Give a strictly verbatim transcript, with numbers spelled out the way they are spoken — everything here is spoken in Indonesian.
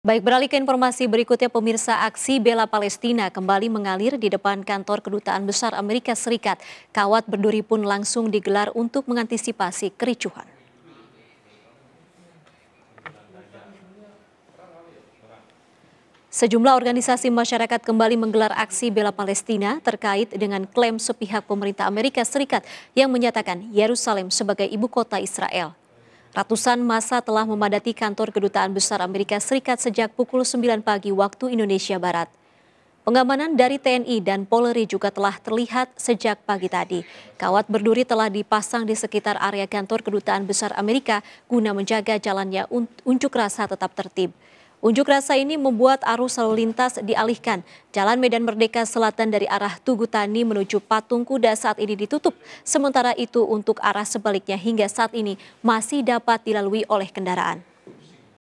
Baik, beralih ke informasi berikutnya, pemirsa, aksi bela Palestina kembali mengalir di depan kantor Kedutaan Besar Amerika Serikat. Kawat berduri pun langsung digelar untuk mengantisipasi kericuhan. Sejumlah organisasi masyarakat kembali menggelar aksi bela Palestina terkait dengan klaim sepihak pemerintah Amerika Serikat yang menyatakan Yerusalem sebagai ibu kota Israel. Ratusan massa telah memadati kantor Kedutaan Besar Amerika Serikat sejak pukul sembilan pagi waktu Indonesia Barat. Pengamanan dari T N I dan Polri juga telah terlihat sejak pagi tadi. Kawat berduri telah dipasang di sekitar area kantor Kedutaan Besar Amerika guna menjaga jalannya unjuk rasa tetap tertib. Unjuk rasa ini membuat arus lalu lintas dialihkan. Jalan Medan Merdeka Selatan dari arah Tugu Tani menuju Patung Kuda saat ini ditutup. Sementara itu untuk arah sebaliknya hingga saat ini masih dapat dilalui oleh kendaraan.